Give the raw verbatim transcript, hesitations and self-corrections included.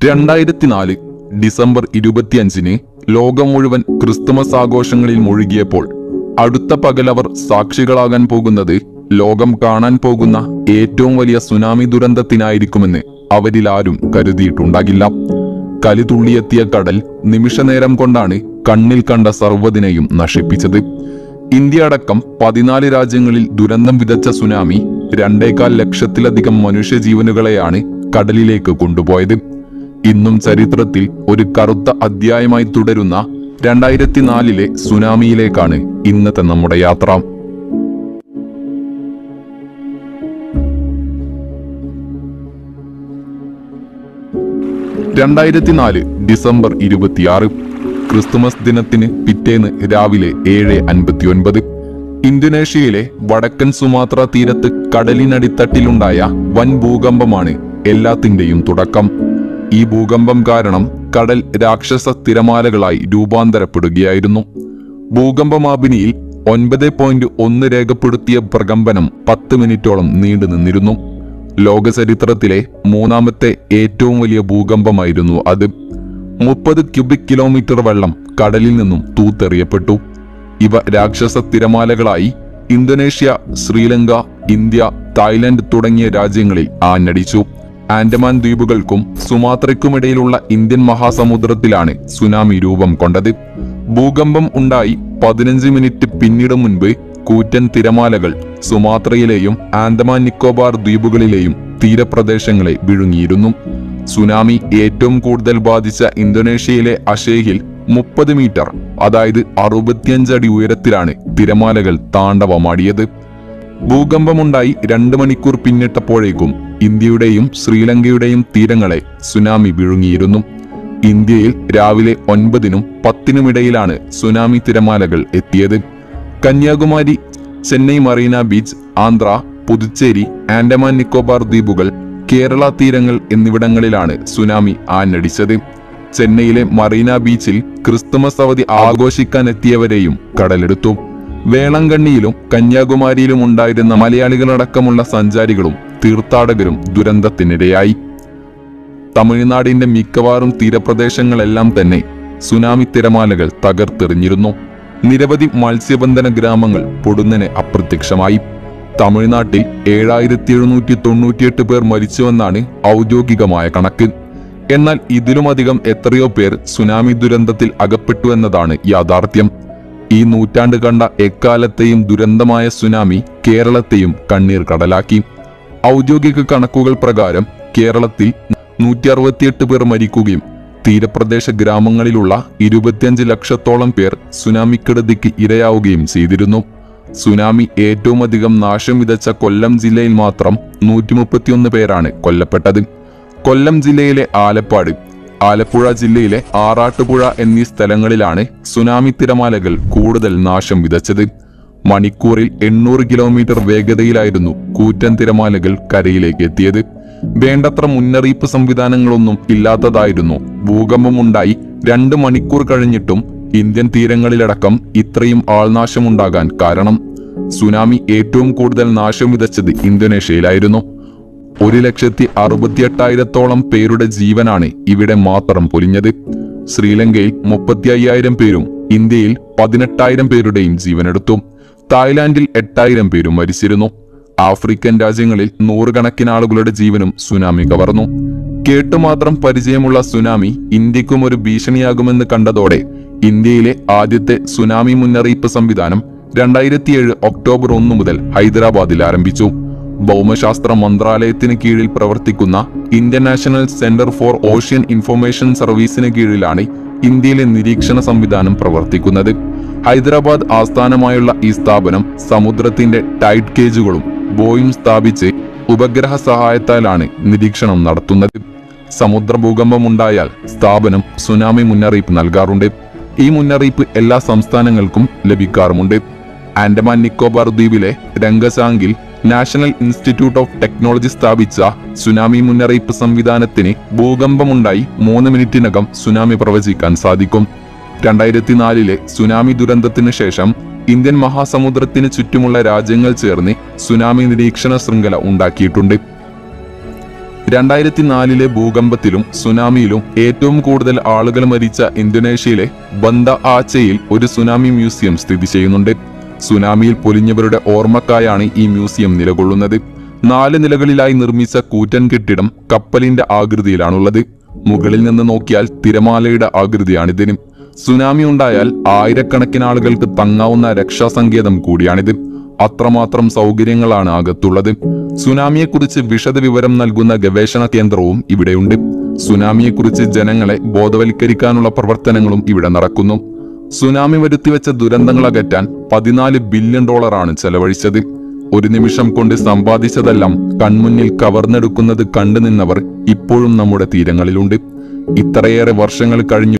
രണ്ടായിരത്തി നാല് ഡിസംബർ ഇരുപത്തിയഞ്ചിന് ലോകം മുഴുവൻ ക്രിസ്തുമസ് ആഘോഷങ്ങളിൽ മുഴുകിയപ്പോൾ അടുത്ത പകലവർ സാക്ഷികളാകാൻ പോകുന്നത് ലോകം കാണാൻ പോകുന്ന ഏറ്റവും വലിയ സുനാമി ദുരന്തത്തിനായിരിക്കുമെന്ന് അവരിലാരും കരുതിയിട്ടുണ്ടാകില്ല. കലിതുള്ളിയെത്തിയ കടൽ നിമിഷനേരം കൊണ്ടാണ് കണ്ണിൽ കണ്ട സർവ്വതിനെയും നശിപ്പിച്ചത്. ഇന്ത്യ അടക്കം പതിനാല് രാജ്യങ്ങളിൽ ദുരന്തം വിതച്ച സുനാമി രണ്ടേകാൽ ലക്ഷത്തിലധികം മനുഷ്യജീവനുകളെയാണ് കടലിലേക്ക് കൊണ്ടുപോയത്. ഇന്നും ചരിത്രത്തിൽ ഒരു കറുത്ത അധ്യായമായി തുടരുന്ന രണ്ടായിരത്തി നാലിലെ സുനാമിയിലേക്കാണ് ഇന്നത്തെ നമ്മുടെ യാത്ര. രണ്ടായിരത്തി നാല് ഡിസംബർ ഇരുപത്തിയാറ് ക്രിസ്തുമസ് ദിനത്തിന് പിറ്റേന്ന് രാവിലെ ഏഴ് അൻപത്തി ഒൻപത് ഇന്തോനേഷ്യയിലെ വടക്കൻ സുമാത്ര തീരത്ത് കടലിനടിത്തട്ടിലുണ്ടായ വൻ ഭൂകമ്പമാണ് എല്ലാത്തിന്റെയും തുടക്കം. ഈ ഭൂകമ്പം കാരണം കടൽ രാക്ഷസ തിരമാലകളായി രൂപാന്തരപ്പെടുകയായിരുന്നു. ഭൂകമ്പമാപിനിയിൽ ഒൻപത് പോയിന്റ് ഒന്ന് രേഖപ്പെടുത്തിയ പ്രകമ്പനം പത്ത് മിനിറ്റോളം നീണ്ടു നിന്നിരുന്നു. ലോക ചരിത്രത്തിലെ മൂന്നാമത്തെ ഏറ്റവും വലിയ ഭൂകമ്പമായിരുന്നു അത്. മുപ്പത് ക്യൂബിക് കിലോമീറ്റർ വെള്ളം കടലിൽ നിന്നും തൂത്തെറിയപ്പെട്ടു. ഇവ രാക്ഷസ തിരമാലകളായി ഇന്തോനേഷ്യ, ശ്രീലങ്ക, ഇന്ത്യ, തായ്ലൻഡ് തുടങ്ങിയ രാജ്യങ്ങളിൽ ആഞ്ഞടിച്ചു. ആൻഡമാൻ ദ്വീപുകൾക്കും സുമാത്രയ്ക്കുമിടയിലുള്ള ഇന്ത്യൻ മഹാസമുദ്രത്തിലാണ് സുനാമി രൂപം കൊണ്ടത്. ഭൂകമ്പം ഉണ്ടായി പതിനഞ്ച് മിനിറ്റ് പിന്നീട് മുൻപ് കൂറ്റൻ തിരമാലകൾ സുമാത്രയിലെയും ആൻഡമാൻ നിക്കോബാർ ദ്വീപുകളിലെയും തീരപ്രദേശങ്ങളെ വിഴുങ്ങിയിരുന്നു. സുനാമി ഏറ്റവും കൂടുതൽ ബാധിച്ച ഇന്തോനേഷ്യയിലെ അഷേഹിൽ മുപ്പത് മീറ്റർ അതായത് അറുപത്തിയഞ്ച് അടി ഉയരത്തിലാണ് തിരമാലകൾ താണ്ഡവമാടിയത്. ഭൂകമ്പമുണ്ടായി രണ്ട് മണിക്കൂർ പിന്നിട്ടപ്പോഴേക്കും ഇന്ത്യയുടെയും ശ്രീലങ്കയുടെയും തീരങ്ങളെ സുനാമി വിഴുങ്ങിയിരുന്നു. ഇന്ത്യയിൽ രാവിലെ ഒൻപതിനും പത്തിനുമിടയിലാണ് സുനാമി തിരമാലകൾ എത്തിയത്. കന്യാകുമാരി, ചെന്നൈ മറീന ബീച്ച്, ആന്ധ്ര, പുതുച്ചേരി, ആൻഡമാൻ നിക്കോബാർ ദ്വീപുകൾ, കേരള തീരങ്ങൾ എന്നിവിടങ്ങളിലാണ് സുനാമി ആഞ്ഞടിച്ചത്. ചെന്നൈയിലെ മറീന ബീച്ചിൽ ക്രിസ്തുമസ് അവധി ആഘോഷിക്കാനെത്തിയവരെയും കടലെടുത്തു. വേളങ്കണ്ണിയിലും കന്യാകുമാരിയിലും ഉണ്ടായിരുന്ന മലയാളികളടക്കമുള്ള സഞ്ചാരികളും തീർത്ഥാടകരും ദുരന്തത്തിനിരയായി. തമിഴ്നാടിന്റെ മിക്കവാറും തീരപ്രദേശങ്ങളെല്ലാം തന്നെ സുനാമി തിരമാലകൾ തകർത്തെറിഞ്ഞിരുന്നു. നിരവധി മത്സ്യബന്ധന ഗ്രാമങ്ങൾ പൊടുന്നനെ അപ്രത്യക്ഷമായി. തമിഴ്നാട്ടിൽ ഏഴായിരത്തി എഴുന്നൂറ്റി തൊണ്ണൂറ്റിയെട്ട് പേർ മരിച്ചുവെന്നാണ് ഔദ്യോഗികമായ കണക്ക്. എന്നാൽ ഇതിലുമധികം എത്രയോ പേർ സുനാമി ദുരന്തത്തിൽ അകപ്പെട്ടു എന്നതാണ് യാഥാർത്ഥ്യം. ഈ നൂറ്റാണ്ട് കണ്ട എക്കാലത്തെയും ദുരന്തമായ സുനാമി കേരളത്തെയും കണ്ണീർ കടലാക്കി. ഔദ്യോഗിക കണക്കുകൾ പ്രകാരം കേരളത്തിൽ നൂറ്റി അറുപത്തിയെട്ട് പേർ മരിക്കുകയും തീരപ്രദേശ ഗ്രാമങ്ങളിലുള്ള ഇരുപത്തിയഞ്ച് ലക്ഷത്തോളം പേർ സുനാമിക്കെടുതിക്ക് ഇരയാവുകയും ചെയ്തിരുന്നു. സുനാമി ഏറ്റവും അധികം നാശം വിതച്ച കൊല്ലം ജില്ലയിൽ മാത്രം നൂറ്റി മുപ്പത്തിയൊന്ന് പേരാണ് കൊല്ലപ്പെട്ടത്. കൊല്ലം ജില്ലയിലെ ആലപ്പാട്, ആലപ്പുഴ ജില്ലയിലെ ആറാട്ടുപുഴ എന്നീ സ്ഥലങ്ങളിലാണ് സുനാമി തിരമാലകൾ കൂടുതൽ നാശം വിതച്ചത്. മണിക്കൂറിൽ എണ്ണൂറ് കിലോമീറ്റർ വേഗതയിലായിരുന്നു കൂറ്റൻ തിരമാലകൾ കരയിലേക്ക് എത്തിയത്. വേണ്ടത്ര മുന്നറിയിപ്പ് സംവിധാനങ്ങളൊന്നും ഇല്ലാത്തതായിരുന്നു ഭൂകമ്പമുണ്ടായി രണ്ട് മണിക്കൂർ കഴിഞ്ഞിട്ടും ഇന്ത്യൻ തീരങ്ങളിലടക്കം ഇത്രയും ആൾനാശമുണ്ടാകാൻ കാരണം. സുനാമി ഏറ്റവും കൂടുതൽ നാശം വിതച്ചത് ഇന്തോനേഷ്യയിലായിരുന്നു. ഒരു ലക്ഷത്തി അറുപത്തി എട്ടായിരത്തോളം പേരുടെ ജീവനാണ് ഇവിടെ മാത്രം പൊലിഞ്ഞത്. ശ്രീലങ്കയിൽ മുപ്പത്തി അയ്യായിരം പേരും ഇന്ത്യയിൽ പതിനെട്ടായിരം പേരുടെയും ജീവനെടുത്തു. തായ്ലാന്റിൽ എട്ടായിരം പേരും മരിച്ചിരുന്നു. ആഫ്രിക്കൻ രാജ്യങ്ങളിൽ നൂറുകണക്കിന് ആളുകളുടെ ജീവനും സുനാമി കവർന്നു. കേട്ടുമാത്രം പരിചയമുള്ള സുനാമി ഇന്ത്യക്കും ഒരു ഭീഷണിയാകുമെന്ന് കണ്ടതോടെ ഇന്ത്യയിലെ ആദ്യത്തെ സുനാമി മുന്നറിയിപ്പ് സംവിധാനം രണ്ടായിരത്തിയേഴ് ഒക്ടോബർ ഒന്ന് മുതൽ ഹൈദരാബാദിൽ ആരംഭിച്ചു. ഭൗമശാസ്ത്ര മന്ത്രാലയത്തിന് കീഴിൽ പ്രവർത്തിക്കുന്ന Indian National Centre for Ocean Information സർവീസിന് കീഴിലാണ് ഇന്ത്യയിലെ നിരീക്ഷണ സംവിധാനം പ്രവർത്തിക്കുന്നത്. ഹൈദരാബാദ് ആസ്ഥാനമായുള്ള ഈ സ്ഥാപനം സമുദ്രത്തിന്റെ ടൈഡ് കേജുകളും ബോയും സ്ഥാപിച്ച് ഉപഗ്രഹ സഹായത്താലാണ് നിരീക്ഷണം നടത്തുന്നത്. സമുദ്ര ഭൂകമ്പമുണ്ടായാൽ സ്ഥാപനം സുനാമി മുന്നറിയിപ്പ് നൽകാറുണ്ട്. ഈ മുന്നറിയിപ്പ് എല്ലാ സംസ്ഥാനങ്ങൾക്കും ലഭിക്കാറുമുണ്ട്. ആൻഡമാൻ നിക്കോബാർ ദ്വീപിലെ രംഗസാങ്കിൽ നാഷണൽ ഇൻസ്റ്റിറ്റ്യൂട്ട് ഓഫ് ടെക്നോളജി സ്ഥാപിച്ച സുനാമി മുന്നറിയിപ്പ് സംവിധാനത്തിന് ഭൂകമ്പമുണ്ടായി മൂന്ന് മിനിറ്റിനകം സുനാമി പ്രവചിക്കാൻ സാധിക്കും. രണ്ടായിരത്തി നാലിലെ സുനാമി ദുരന്തത്തിന് ശേഷം ഇന്ത്യൻ മഹാസമുദ്രത്തിന് ചുറ്റുമുള്ള രാജ്യങ്ങൾ ചേർന്ന് സുനാമി നിരീക്ഷണ ശൃംഖല ഉണ്ടാക്കിയിട്ടുണ്ട്. രണ്ടായിരത്തി നാലിലെ ഭൂകമ്പത്തിലും സുനാമിയിലും ഏറ്റവും കൂടുതൽ ആളുകൾ മരിച്ച ഇന്തോനേഷ്യയിലെ ബന്ദ ആച്ചയിൽ ഒരു സുനാമി മ്യൂസിയം സ്ഥിതി ചെയ്യുന്നുണ്ട്. സുനാമിയിൽ പൊലിഞ്ഞവരുടെ ഓർമ്മക്കായാണ് ഈ മ്യൂസിയം നിലകൊള്ളുന്നത്. നാല് നിലകളിലായി നിർമ്മിച്ച കൂറ്റൻ കെട്ടിടം കപ്പലിന്റെ ആകൃതിയിലാണുള്ളത്. മുകളിൽ നിന്ന് നോക്കിയാൽ തിരമാലയുടെ ആകൃതിയാണിതിന്. സുനാമി ഉണ്ടായാൽ ആയിരക്കണക്കിന് ആളുകൾക്ക് തങ്ങാവുന്ന രക്ഷാസങ്കേതം കൂടിയാണിത്. അത്രമാത്രം സൗകര്യങ്ങളാണ് അകത്തുള്ളത്. സുനാമിയെക്കുറിച്ച് വിശദ വിവരം നൽകുന്ന ഗവേഷണ കേന്ദ്രവും ഇവിടെയുണ്ട്. സുനാമിയെക്കുറിച്ച് ജനങ്ങളെ ബോധവൽക്കരിക്കാനുള്ള പ്രവർത്തനങ്ങളും ഇവിടെ നടക്കുന്നു. സുനാമി വരുത്തിവെച്ച ദുരന്തങ്ങൾ അകറ്റാൻ പതിനാല് ബില്യൺ ഡോളറാണ് ചെലവഴിച്ചത്. ഒരു നിമിഷം കൊണ്ട് സമ്പാദിച്ചതെല്ലാം കൺമുന്നിൽ കവർന്നെടുക്കുന്നത് കണ്ടുനിന്നവർ ഇപ്പോഴും നമ്മുടെ തീരങ്ങളിലുണ്ട്. ഇത്രയേറെ വർഷങ്ങൾ കഴിഞ്ഞു